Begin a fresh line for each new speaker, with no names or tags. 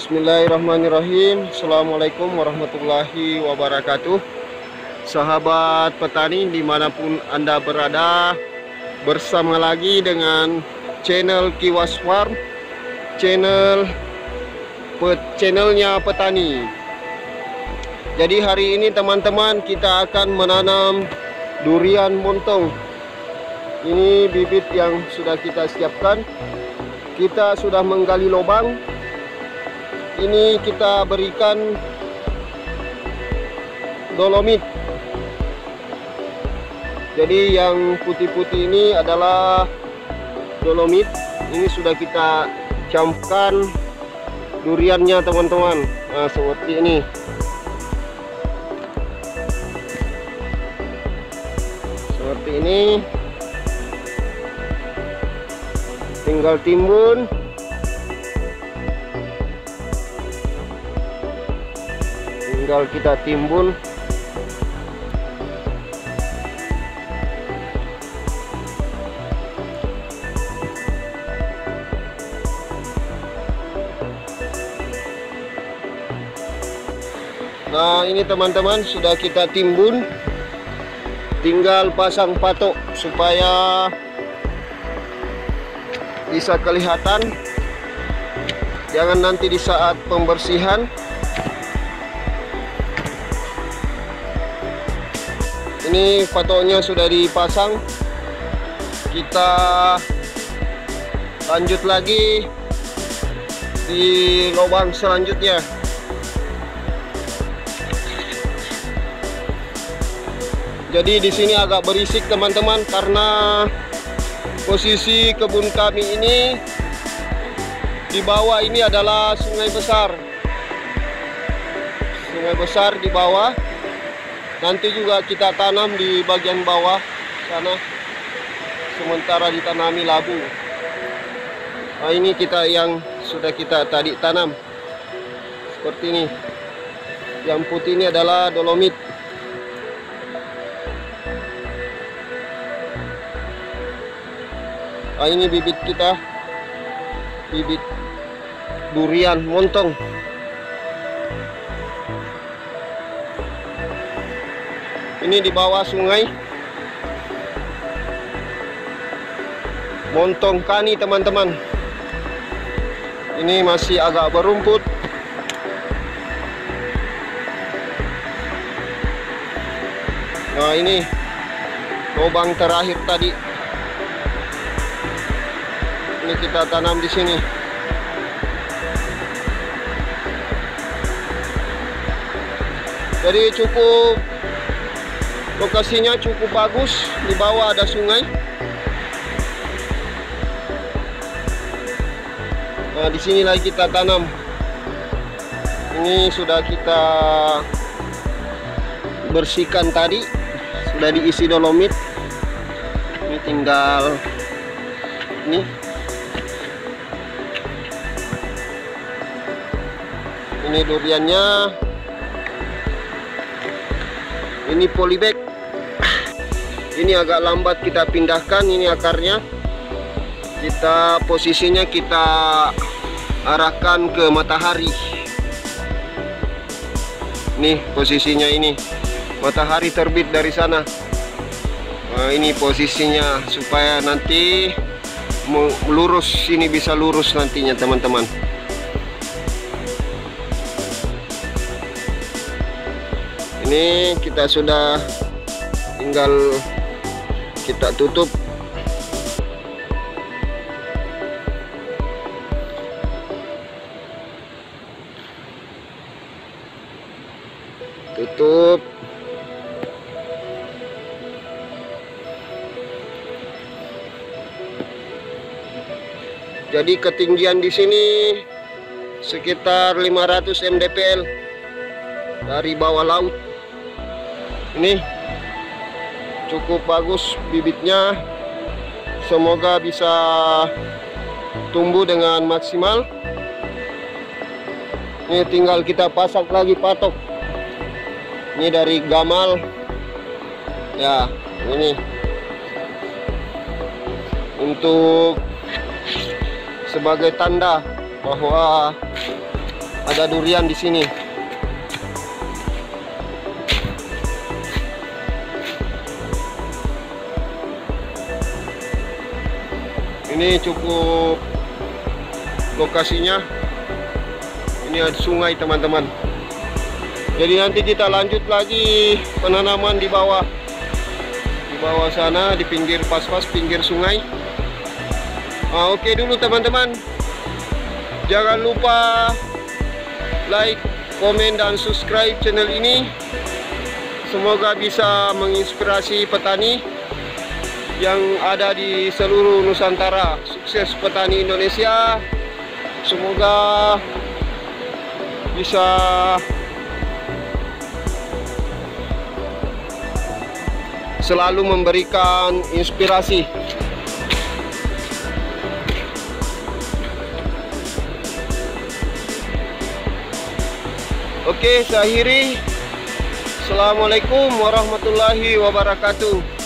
Bismillahirrahmanirrahim. Assalamualaikum warahmatullahi wabarakatuh. Sahabat petani dimanapun Anda berada, bersama lagi dengan channel Kiwas Farm, channelnya petani. Jadi hari ini teman-teman kita akan menanam durian montong. Ini bibit yang sudah kita siapkan. Kita sudah menggali lubang. Ini kita berikan dolomit. Jadi yang putih-putih ini adalah dolomit. Ini sudah kita campurkan duriannya teman-teman. Nah, seperti ini. Seperti ini. Tinggal timbun. Tinggal kita timbun. Nah, ini teman-teman sudah kita timbun. Tinggal pasang patok supaya bisa kelihatan. Jangan nanti di saat pembersihan ini patoknya sudah dipasang. Kita lanjut lagi di lubang selanjutnya. Jadi di sini agak berisik teman-teman karena posisi kebun kami ini di bawah ini adalah sungai besar. Sungai besar di bawah. Nanti juga kita tanam di bagian bawah sana. Sementara ditanami labu. Nah, ini kita yang sudah kita tadi tanam. Seperti ini. Yang putih ini adalah dolomit. Nah, ini bibit kita. Bibit durian montong. Ini di bawah sungai Montong Kani teman-teman. Ini masih agak berumput. Nah, ini lubang terakhir tadi. Ini kita tanam di sini. Jadi lokasinya cukup bagus. Di bawah ada sungai. Nah, di sini lagi kita tanam. Ini sudah kita bersihkan tadi. Sudah diisi dolomit. Ini tinggal ini. Ini duriannya. Ini polybag. Ini agak lambat kita pindahkan. Ini akarnya. Posisinya kita arahkan ke matahari. Nih posisinya ini. Matahari terbit dari sana. Nah, ini posisinya supaya nanti lurus. Ini bisa lurus nantinya teman-teman. Ini kita sudah tinggal kita tutup. Jadi ketinggian di sini sekitar 500 mdpl dari bawah laut. Ini cukup bagus bibitnya. Semoga bisa tumbuh dengan maksimal. Ini tinggal kita pasang lagi patok. Ini dari gamal. Ya, ini untuk sebagai tanda bahwa ada durian di sini. Ini cukup lokasinya. Ini ada sungai teman-teman. Jadi nanti kita lanjut lagi penanaman di bawah. Di bawah sana, di pinggir pas-pas pinggir sungai. Oke dulu teman-teman. Jangan lupa like, komen, dan subscribe channel ini. Semoga bisa menginspirasi petani yang ada di seluruh Nusantara. Sukses petani Indonesia. Semoga bisa selalu memberikan inspirasi. Oke, saya akhiri. Assalamualaikum warahmatullahi wabarakatuh.